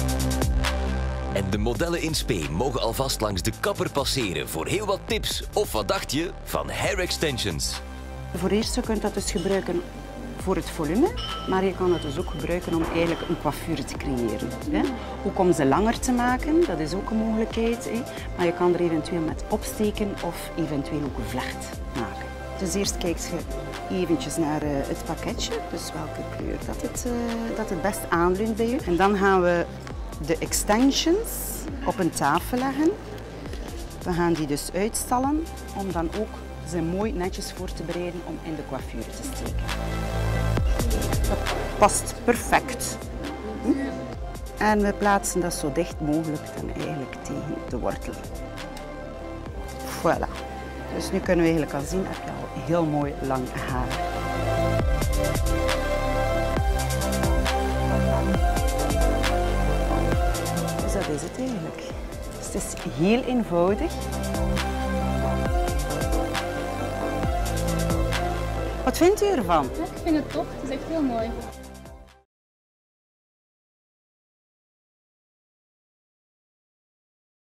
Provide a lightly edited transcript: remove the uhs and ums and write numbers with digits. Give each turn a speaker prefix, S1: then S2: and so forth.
S1: En de modellen in spe mogen alvast langs de kapper passeren voor heel wat tips. Of wat dacht je van hair extensions?
S2: Voor eerst, je kunt dat dus gebruiken voor het volume, maar je kan het dus ook gebruiken om eigenlijk een coiffure te creëren. Hè. Ook om ze langer te maken, dat is ook een mogelijkheid. Hè. Maar je kan er eventueel met opsteken of eventueel ook een vlecht maken. Dus eerst kijk je eventjes naar het pakketje, dus welke kleur dat het best aanleunt bij je. En dan gaan we de extensions op een tafel leggen. We gaan die dus uitstallen om dan ook ze mooi netjes voor te bereiden om in de coiffure te steken. Dat past perfect. En we plaatsen dat zo dicht mogelijk dan eigenlijk tegen de wortel. Voilà. Dus nu kunnen we eigenlijk al zien, heb je al heel mooi lang haar. Dus dat is het eigenlijk. Dus het is heel eenvoudig. Wat vindt u ervan?
S3: Ja, ik vind het top, het is echt heel mooi.